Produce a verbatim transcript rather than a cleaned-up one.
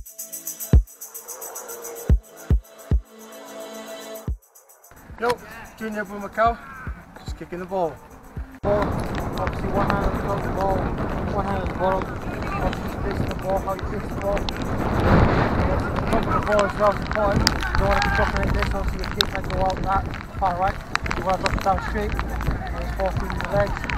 Yo, Junior Bulumakau, just kicking the ball. Ball, obviously one hand on top of the ball, one hand at the bottom, obviously placing the ball, how you place the ball. Obviously the top of the ball is well important. You don't want to be dropping like this, obviously your feet might go out that far right. You want to drop it down straight, and just fall through the legs.